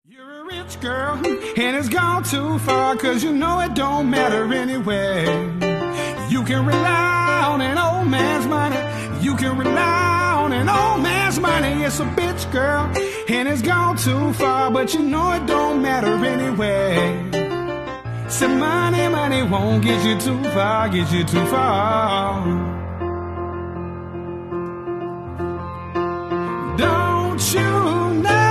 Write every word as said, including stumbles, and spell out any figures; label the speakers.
Speaker 1: You're a rich girl, and it's gone too far, cause you know it don't matter anyway. You can rely on an old man's money. You can rely on an old man's money. It's a bitch, girl, and it's gone too far, but you know it don't matter anyway. Some money, money won't get you too far, get you too far. Don't you know?